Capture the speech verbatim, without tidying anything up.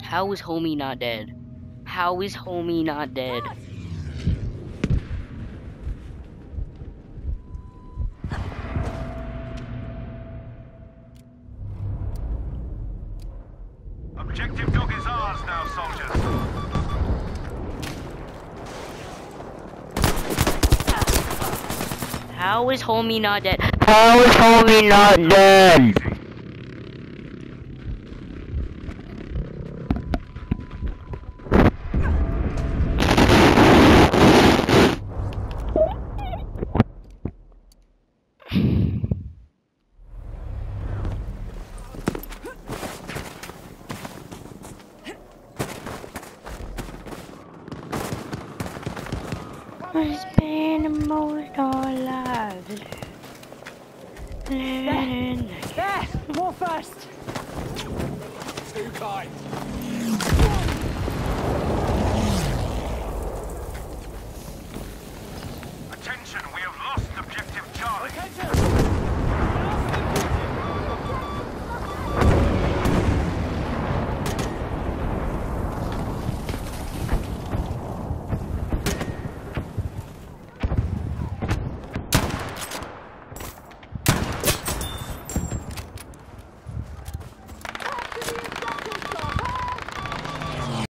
How is homie not dead? How is homie not dead? Objective dog is ours now, soldiers. How is homie not dead? How is homie not dead? It's been the most alive. There! There! More first! Too kind.